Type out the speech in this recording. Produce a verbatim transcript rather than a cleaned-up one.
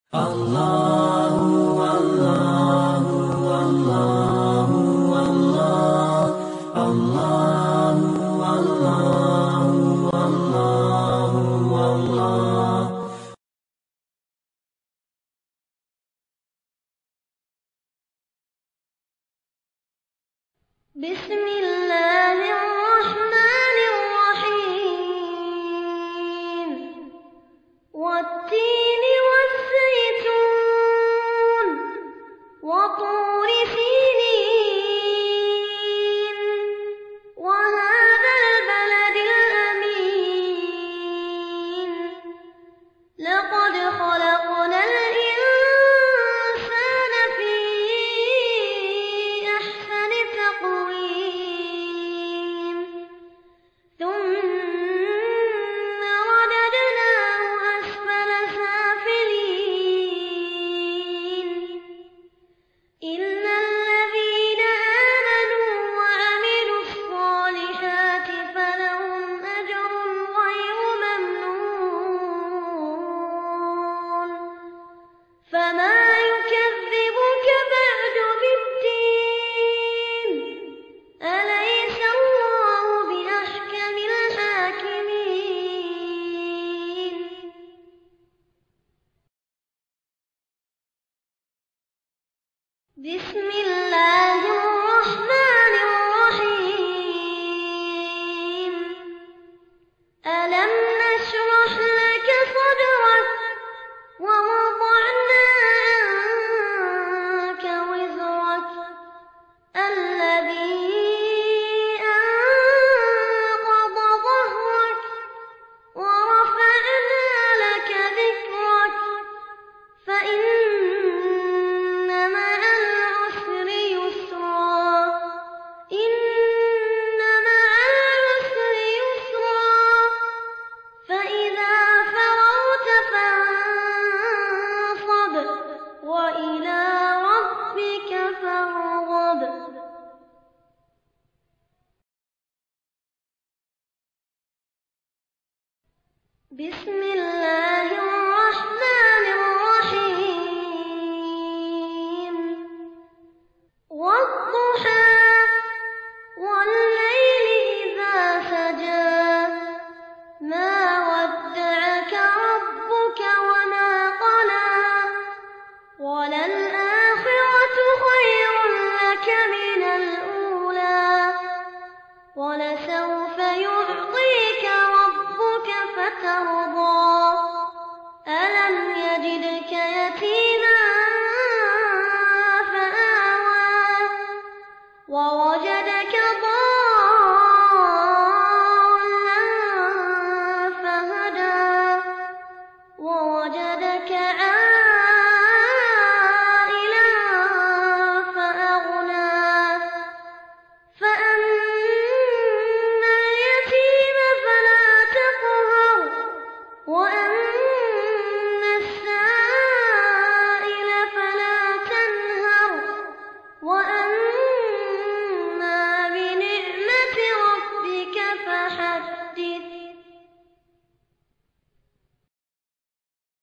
Allahu Allahu Allahu Allah Allahu Allahu Allahu Allah. Bismillahirrahmanirrahim. والتين والزيتون وطور سينين وهذا البلد الأمين لقد خلقنا الإنسان في أحسن تقويم ثم رددناه أسفل سافلين إلا الذين آمنوا وعملوا الصالحات فلهم أجر غير ممنون فما يكذبك بعد بالدين أليس الله بأحكم الحاكمين. بسم الله